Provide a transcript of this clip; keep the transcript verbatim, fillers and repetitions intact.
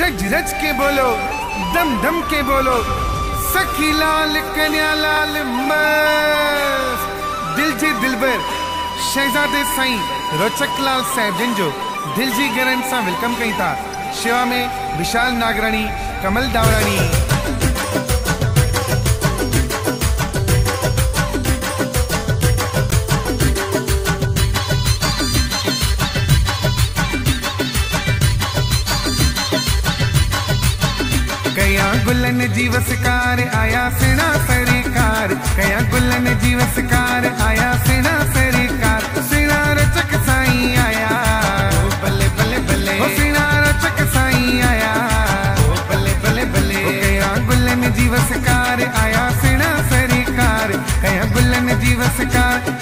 रज रज के बोलो, दम दम के बोलो, सखी लाल कन्या लाल मस्त दिल जी दिलबर शहजादे साईं रोचक लाल साहब जिन जो दिल जी गरन सा वेलकम कई था। शेवा में विशाल नागराणी, कमल दावराणी। कया गुलन जीवसकार आया सेना सरकार, कया गुलन जीवसकार आया सेना सरकार। सेना रचक साईं आया, ओ बल्ले बल्ले बल्ले, ओ सेना रचक साईं आया, ओ बल्ले बल्ले बल्ले। कया गुलन जीवसकार आया सेना सरकार, कया गुलन जीवसकार